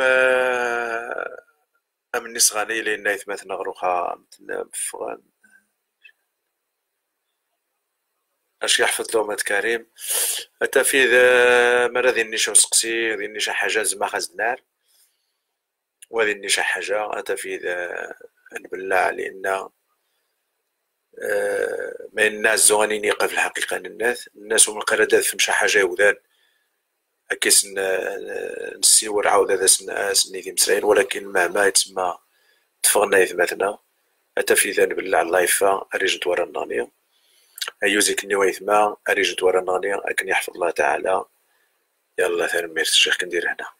أمني صغاني لأن يثمثنا غروخا مفغان اش يحفظ لهم كريم. حتى في ذا مرة ذي النيشا وسقسي ذي النيشا حاجة زما خزنار وذي النيشا حاجة حتى في ذا نبلع لأن آه ما الناس زغانين يقف الحقيقة الناس الناس ومن القردات فمشا حاجة يوذان أكيس نسيور عاود هذا سني ذي مسرين، ولكن مهما يتسمى تفغنا يثمثنا حتى في ذا نبلع اللايفة أريج تورا النانية أيوزيك النوايث ما أريج تورا النانية أكن يحفظ الله تعالى. يلا ثاني ميرس الشيخ كندير هنا.